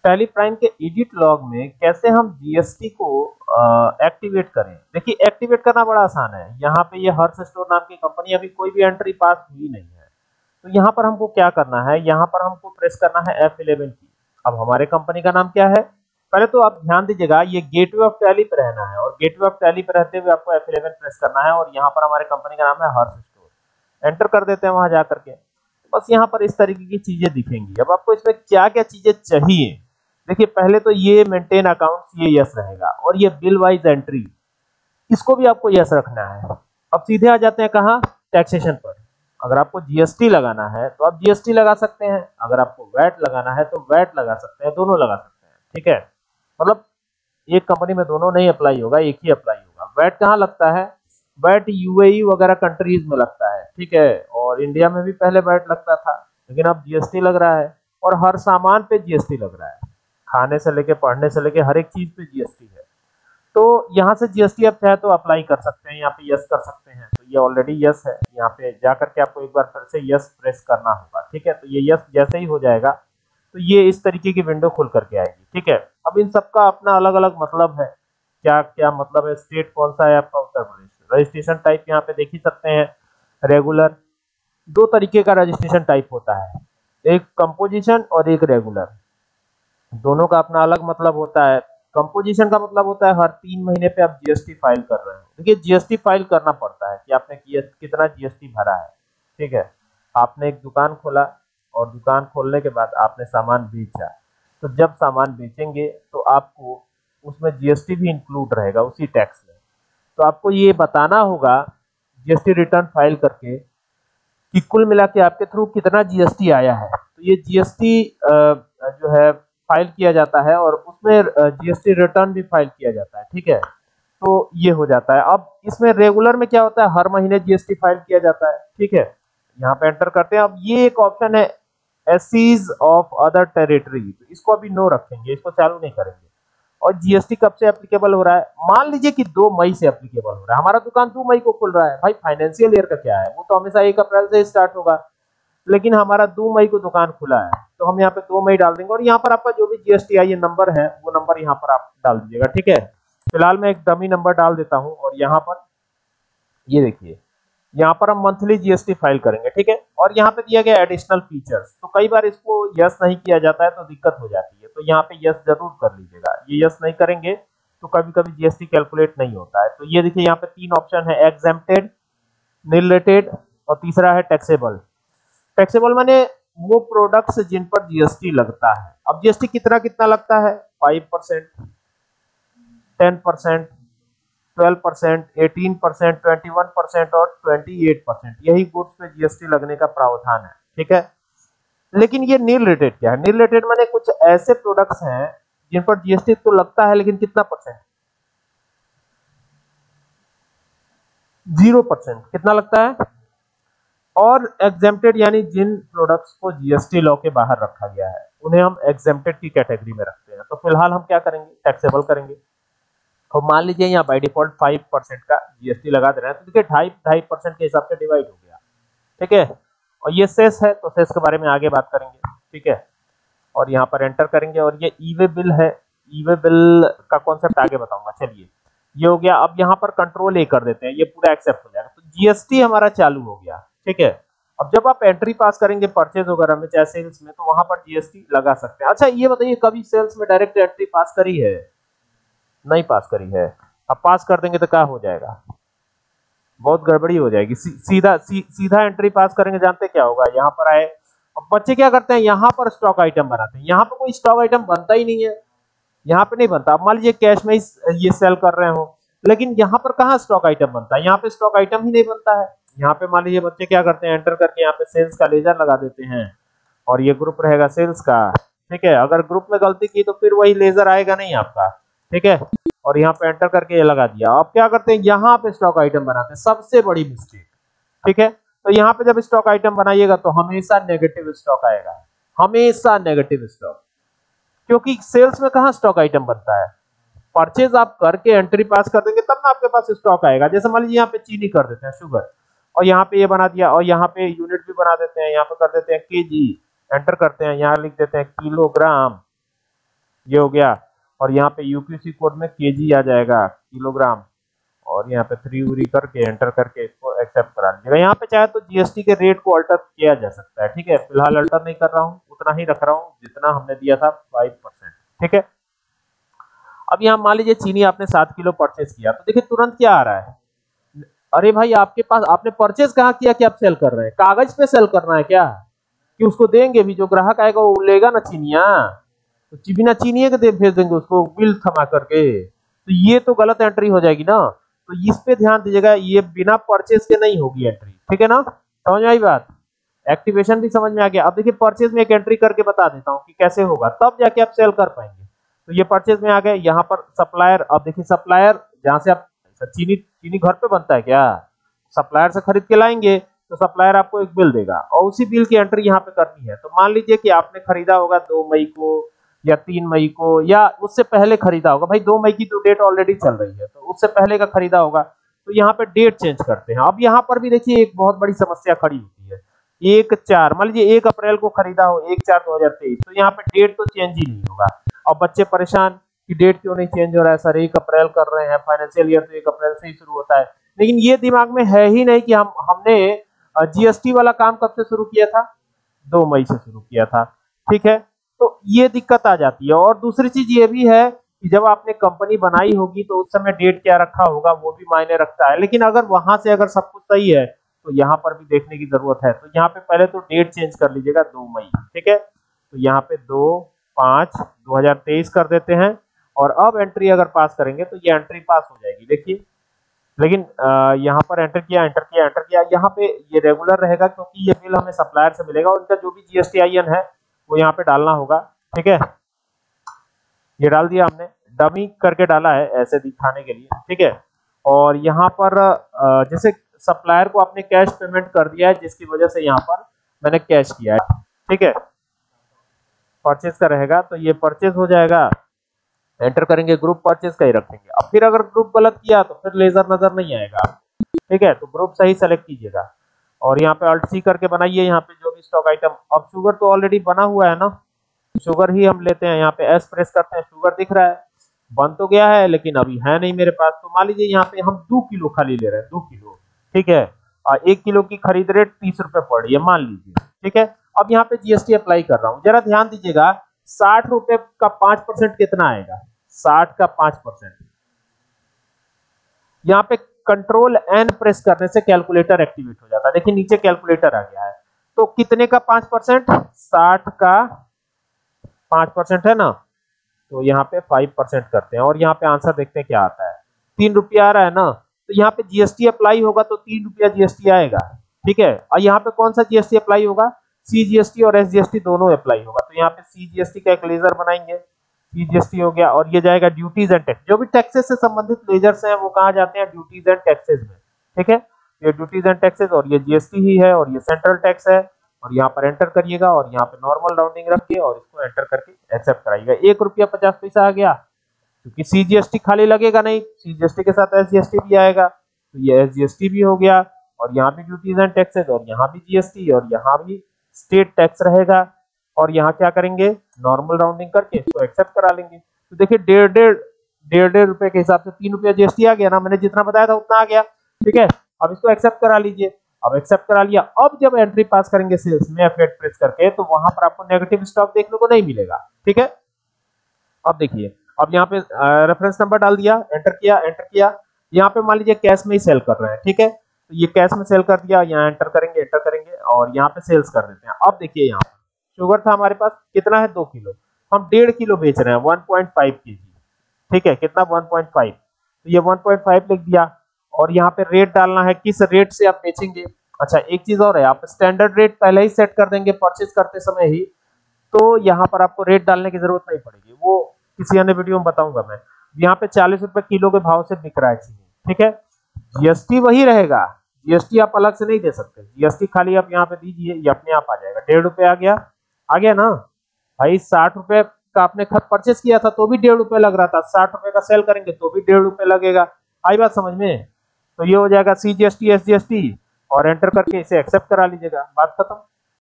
Tally Prime के edit log में कैसे हम जीएसटी को एक्टिवेट करें। देखिए एक्टिवेट करना बड़ा आसान है। यहाँ पे ये हर्ष स्टोर नाम की कंपनी, अभी कोई भी एंट्री पास हुई नहीं है, तो यहाँ पर हमको क्या करना है, यहाँ पर हमको प्रेस करना है F11 की। अब हमारे कंपनी का नाम क्या है, पहले तो आप ध्यान दीजिएगा ये गेटवे ऑफ टैली पे रहना है, और गेटवे ऑफ टैली पे रहते हुए आपको F11 प्रेस करना है, और यहाँ पर हमारे कंपनी का नाम है हर्ष स्टोर। एंटर कर देते हैं वहां जा करके। बस यहाँ पर इस तरीके की चीजें दिखेंगी। अब आपको इसमें क्या क्या चीजें चाहिए, देखिए पहले तो ये मेंटेन अकाउंट्स, ये यस रहेगा, और ये बिल वाइज एंट्री, इसको भी आपको यस रखना है। अब सीधे आ जाते हैं कहाँ, टैक्सेशन पर। अगर आपको जीएसटी लगाना है तो आप जीएसटी लगा सकते हैं, अगर आपको वैट लगाना है तो वैट लगा सकते हैं, दोनों लगा सकते हैं, ठीक है। मतलब एक कंपनी में दोनों नहीं अप्लाई होगा, एक ही अप्लाई होगा। वैट कहाँ लगता है, वैट यूएई वगैरह कंट्रीज में लगता है, ठीक है, और इंडिया में भी पहले वैट लगता था, लेकिन अब जीएसटी लग रहा है, और हर सामान पे जीएसटी लग रहा है, खाने से लेके पढ़ने से लेके हर एक चीज पे जीएसटी है। तो यहाँ से जीएसटी आप चाहे तो अप्लाई कर सकते हैं, यहाँ पे यस कर सकते हैं, तो ये ऑलरेडी यस है। यहाँ पे जा करके आपको एक बार फिर से यस प्रेस करना होगा, ठीक है। तो ये यस जैसे ही हो जाएगा तो ये इस तरीके की विंडो खुल करके आएगी, ठीक है। अब इन सबका अपना अलग अलग मतलब है, क्या क्या मतलब है। स्टेट कौन सा है आपका, उत्तर प्रदेश। रजिस्ट्रेशन टाइप यहाँ पे देख ही सकते हैं, रेगुलर। दो तरीके का रजिस्ट्रेशन टाइप होता है, एक कंपोजिशन और एक रेगुलर। दोनों का अपना अलग मतलब होता है। कंपोजिशन का मतलब होता है हर 3 महीने पे आप जीएसटी फाइल कर रहे हो। देखिए जीएसटी फाइल करना पड़ता है कि आपने कितना जीएसटी भरा है, ठीक है। आपने एक दुकान खोला, और दुकान खोलने के बाद आपने सामान बेचा, तो जब सामान बेचेंगे तो आपको उसमें जीएसटी भी इंक्लूड रहेगा उसी टैक्स में। तो आपको ये बताना होगा जीएसटी रिटर्न फाइल करके कि कुल मिला के आपके थ्रू कितना जीएसटी आया है। तो ये जीएसटी जो है फाइल किया जाता है, और उसमें जीएसटी रिटर्न भी फाइल किया जाता है, ठीक है। तो ये हो जाता है। अब इसमें रेगुलर में क्या होता है, हर महीने जीएसटी फाइल किया जाता है, ठीक है। यहाँ पे एंटर करते हैं। अब ये एक ऑप्शन है एसीज ऑफ अदर टेरिटरी, तो इसको अभी नो रखेंगे, इसको चालू नहीं करेंगे। और जीएसटी कब से एप्लीकेबल हो रहा है, मान लीजिए कि 2 मई से एप्लीकेबल हो रहा है। हमारा दुकान 2 मई को खुल रहा है, भाई फाइनेंशियल ईयर का क्या है, वो तो हमेशा 1 अप्रैल से स्टार्ट होगा, लेकिन हमारा 2 मई को दुकान खुला है, तो हम यहाँ पे 2 मई डाल देंगे। और यहाँ पर आपका जो भी जीएसटी आई नंबर है, वो नंबर यहाँ पर आप डाल दीजिएगा, ठीक है। फिलहाल मैं एक डमी नंबर डाल देता हूँ, और यहाँ पर ये देखिए, यहाँ पर हम मंथली जीएसटी फाइल करेंगे, ठीक है। और यहाँ पे दिया गया एडिशनल फीचर्स, तो कई बार इसको यस नहीं किया जाता है तो दिक्कत हो जाती है, तो यहाँ पे यस जरूर कर लीजिएगा। ये यस नहीं करेंगे तो कभी कभी जीएसटी कैलकुलेट नहीं होता है। तो ये देखिए यहाँ पे 3 ऑप्शन है, एग्जेम्प्टेड, नील रेटेड, और तीसरा है टैक्सेबल। टैक्सेबल माने वो प्रोडक्ट्स जिन पर जीएसटी लगता है। अब जीएसटी कितना कितना लगता है, 5%, 10%, 12%, 18%, 21% और 28%, यही गुड्स पे जीएसटी लगने का प्रावधान है, ठीक है। लेकिन ये नील रेटेड क्या है, नील रेटेड माने कुछ ऐसे प्रोडक्ट्स हैं जिन पर जीएसटी तो लगता है, लेकिन कितना परसेंट, 0% कितना लगता है। और एग्जेम्प्टेड यानी जिन प्रोडक्ट्स को जीएसटी लॉ के बाहर रखा गया है, उन्हें हम एग्जेम्प्टेड की कैटेगरी में रखते हैं। तो फिलहाल हम क्या करेंगे, टैक्सेबल करेंगे। तो मान लीजिए यहाँ बाय डिफॉल्ट 5% का जीएसटी लगा दे रहे हैं, तो देखिए 2.5% के हिसाब से डिवाइड हो गया, ठीक है। और ये सेस है, तो सेस के बारे में आगे बात करेंगे, ठीक है। और यहाँ पर एंटर करेंगे, और ये ई वे बिल है, ई वे बिल का कॉन्सेप्ट आगे बताऊंगा। चलिए ये हो गया। अब यहाँ पर कंट्रोल ए कर देते हैं, ये पूरा एक्सेप्ट हो जाएगा, तो जीएसटी हमारा चालू हो गया, ठीक है। अब जब आप एंट्री पास करेंगे परचेज वगैरह में, चाहे सेल्स में, तो वहां पर जीएसटी लगा सकते हैं। अच्छा ये बताइए, कभी सेल्स में डायरेक्ट एंट्री पास करी है, नहीं पास करी है। अब पास कर देंगे तो क्या हो जाएगा, बहुत गड़बड़ी हो जाएगी। सीधा एंट्री पास करेंगे, जानते क्या होगा, यहाँ पर आए। अब बच्चे क्या करते हैं, यहाँ पर स्टॉक आइटम बनाते हैं। यहाँ पर कोई स्टॉक आइटम बनता ही नहीं है, यहाँ पे नहीं बनता। अब मान लीजिए कैश में ही ये सेल कर रहे हो, लेकिन यहाँ पर कहाँ स्टॉक आइटम बनता है, यहाँ पे स्टॉक आइटम ही नहीं बनता है। यहाँ पे मान लीजिए बच्चे क्या करते हैं, एंटर करके यहाँ पे सेल्स का लेजर लगा देते हैं, और ये ग्रुप रहेगा सेल्स का, ठीक है। अगर ग्रुप में गलती की तो फिर वही लेजर आएगा नहीं आपका, ठीक है। और यहाँ पे एंटर करके ये लगा दिया। अब क्या करते हैं, यहाँ पे स्टॉक आइटम बनाते हैं, सबसे बड़ी मिस्टेक, ठीक है। तो यहाँ पे जब स्टॉक आइटम बनाइएगा तो हमेशा नेगेटिव स्टॉक आएगा, हमेशा नेगेटिव स्टॉक, क्योंकि सेल्स में कहाँ स्टॉक आइटम बनता है। परचेज आप करके एंट्री पास कर देंगे तब ना आपके पास स्टॉक आएगा। जैसे मान लीजिए यहाँ पे चीनी कर देते हैं, शुगर, और यहाँ पे ये बना दिया, और यहाँ पे यूनिट भी बना देते हैं, यहाँ पे कर देते हैं केजी, एंटर करते हैं, यहाँ लिख देते हैं किलोग्राम, ये हो गया। और यहाँ पे यूक्यूसी कोड में केजी आ जाएगा, किलोग्राम, और यहाँ पे 3 उरी करके एंटर करके इसको एक्सेप्ट करा लीजिएगा। यहाँ पे चाहे तो जीएसटी के रेट को अल्टर किया जा सकता है, ठीक है। फिलहाल अल्टर नहीं कर रहा हूँ, उतना ही रख रहा हूँ जितना हमने दिया था 5%, ठीक है। अब यहाँ मान लीजिए चीनी आपने 7 किलो परचेज किया, तो देखिए तुरंत क्या आ रहा है, अरे भाई आपके पास आपने परचेज कहाँ किया कि आप सेल कर रहे हैं, कागज पे सेल करना है क्या, कि उसको देंगे भी, जो ग्राहक आएगा वो लेगा ना चीनिया, तो बिना चीनी के भेज देंगे उसको बिल थमा करके, तो ये तो गलत एंट्री हो जाएगी ना। तो इस पे ध्यान दीजिएगा, ये बिना परचेज के नहीं होगी एंट्री, ठीक है ना, समझ में आई बात। एक्टिवेशन भी समझ में आ गया। अब देखिए परचेज में एक एंट्री करके बता देता हूँ कि कैसे होगा, तब जाके आप सेल कर पाएंगे। तो ये परचेज में आ गए, यहाँ पर सप्लायर, अब देखिए सप्लायर जहाँ से आप चीनी चीनी घर पे बनता है क्या, सप्लायर से खरीद के लाएंगे तो सप्लायर आपको एक बिल देगा और उसी बिल की एंट्री यहाँ पे करनी है। तो मान लीजिए कि आपने खरीदा होगा 2 मई को या 3 मई को या उससे पहले खरीदा होगा, भाई 2 मई की तो डेट ऑलरेडी चल रही है, तो उससे पहले का खरीदा होगा, तो यहाँ पे डेट चेंज करते हैं। अब यहाँ पर भी देखिए एक बहुत बड़ी समस्या खड़ी होती है, 1/4 मान लीजिए 1 अप्रैल को खरीदा हो, 1/4/2023, तो यहाँ पे डेट तो चेंज ही नहीं होगा। अब बच्चे परेशान कि डेट क्यों नहीं चेंज हो रहा है सर, 1 अप्रैल कर रहे हैं, फाइनेंशियल ईयर तो 1 अप्रैल से ही शुरू होता है, लेकिन ये दिमाग में है ही नहीं कि हमने जीएसटी वाला काम कब से शुरू किया था, 2 मई से शुरू किया था, ठीक है। तो ये दिक्कत आ जाती है। और दूसरी चीज ये भी है कि जब आपने कंपनी बनाई होगी तो उस समय डेट क्या रखा होगा वो भी मायने रखता है, लेकिन अगर वहां से अगर सब कुछ सही है तो यहाँ पर भी देखने की जरूरत है। तो यहाँ पे पहले तो डेट चेंज कर लीजिएगा 2 मई, ठीक है। तो यहाँ पे 2/5/2023 कर देते हैं और अब एंट्री अगर पास करेंगे तो ये एंट्री पास हो जाएगी, देखिए। लेकिन यहाँ पर एंटर किया, यहाँ पे ये रेगुलर रहेगा क्योंकि ये बिल हमें सप्लायर से मिलेगा, उनका जो भी जीएसटीआईएन है वो यहाँ पे डालना होगा, ठीक है। ये डाल दिया हमने, डमी करके डाला है ऐसे दिखाने के लिए, ठीक है। और यहाँ पर जैसे सप्लायर को आपने कैश पेमेंट कर दिया है जिसकी वजह से यहाँ पर मैंने कैश किया है, ठीक है। परचेज का रहेगा तो ये परचेज हो जाएगा, एंटर करेंगे, ग्रुप परचेज का ही रखेंगे। अब फिर अगर ग्रुप गलत किया तो फिर लेजर नजर नहीं आएगा, ठीक है। तो ग्रुप सही सेलेक्ट कीजिएगा और यहाँ पे अल्ट सी करके बनाइए यहाँ पे जो भी स्टॉक आइटम। अब शुगर तो ऑलरेडी बना हुआ है ना, शुगर ही हम लेते हैं, यहाँ पे एस प्रेस करते हैं, शुगर दिख रहा है, बन तो गया है लेकिन अभी है नहीं मेरे पास। तो मान लीजिए यहाँ पे हम 2 किलो खाली ले रहे हैं, 2 किलो, ठीक है। 1 किलो की खरीद रेट 30 रुपए पड़ रही है मान लीजिए, ठीक है। अब यहाँ पे जीएसटी अप्लाई कर रहा हूँ, जरा ध्यान दीजिएगा, 60 रुपए का 5% कितना आएगा, 60 का 5%। यहाँ पे कंट्रोल एन प्रेस करने से कैलकुलेटर एक्टिवेट हो जाता है, देखिए नीचे कैलकुलेटर आ गया है। तो कितने का 5%, 60 का 5% है ना, तो यहाँ पे 5% करते हैं और यहाँ पे आंसर देखते हैं क्या आता है, 3 रुपया आ रहा है ना। तो यहाँ पे जीएसटी अप्लाई होगा तो 3 रुपया जीएसटी आएगा, ठीक है। और यहाँ पे कौन सा जीएसटी अप्लाई होगा, सीजीएसटी और एसजीएसटी दोनों अप्लाई होगा। तो यहाँ पे सीजीएसटी का एक लेजर बनाएंगे, सीजीएसटी हो गया, और ये जाएगा ड्यूटीज एंड टैक्स, जो भी टैक्सेस से संबंधित लेजर्स हैं वो कहाँ जाते हैं, ड्यूटीज एंड टैक्सेस में, ठीक है। ये ड्यूटीज एंड टैक्सेस और ये जीएसटी ही है और ये सेंट्रल टैक्स है, और यहाँ पर एंटर करिएगा और यहाँ पे नॉर्मल राउंडिंग रखिए और इसको एंटर करके एक्सेप्ट कराइएगा। 1 रुपया 50 पैसा आ गया, क्योंकि सीजीएसटी खाली लगेगा नहीं, सीजीएसटी के साथ एसजीएसटी भी आएगा, तो ये एसजीएसटी भी हो गया, और यहाँ भी ड्यूटीज एंड टैक्सेस और यहाँ भी जीएसटी और यहाँ भी स्टेट टैक्स रहेगा। और यहाँ क्या करेंगे, नॉर्मल राउंडिंग करके इसको एक्सेप्ट करा लेंगे। तो देखिए 1.5 रुपए के हिसाब से 3 रुपया जीएसटी आ गया ना, मैंने जितना बताया था उतना आ गया, ठीक है। अब इसको एक्सेप्ट करा लीजिए, अब एक्सेप्ट करा लिया। अब जब एंट्री पास करेंगे सेल्स में F8 प्रेस करके, तो वहां पर आपको नेगेटिव स्टॉक देखने को नहीं मिलेगा, ठीक है। अब देखिए, अब यहाँ पे रेफरेंस नंबर डाल दिया, एंटर किया, यहाँ पे मान लीजिए कैश में ही सेल कर रहे हैं, ठीक है। तो ये कैश में सेल कर दिया, यहाँ एंटर करेंगे और यहाँ पे सेल्स कर देते हैं। अब देखिए यहाँ शुगर था हमारे पास, कितना है, 2 किलो, हम 1.5 किलो बेच रहे हैं, 1.5 kg, ठीक है। कितना, 1.5, तो ये 1.5 लिख दिया और यहाँ पे रेट डालना है, किस रेट से आप बेचेंगे। अच्छा एक चीज और है, आप स्टैंडर्ड रेट पहले ही सेट कर देंगे परचेज करते समय ही, तो यहाँ पर आपको रेट डालने की जरूरत नहीं पड़ेगी, वो किसी अन्य वीडियो में बताऊंगा मैं। यहाँ पे 40 रुपए किलो के भाव से बिक रहा है चीनी, ठीक है। जीएसटी वही रहेगा, जीएसटी आप अलग से नहीं दे सकते, जीएसटी खाली आप यहाँ पे दीजिए, ये अपने आप आ जाएगा। 1.5 रुपए आ गया ना भाई, 60 रुपए का आपने खत परचेज किया था तो भी 1.5 रुपए लग रहा था, 60 रुपए का सेल करेंगे तो भी 1.5 रुपए लगेगा। आई बात समझ में। तो ये हो जाएगा सीजीएसटी एसजीएसटी और एंटर करके इसे एक्सेप्ट करा लीजिएगा, बात खत्म।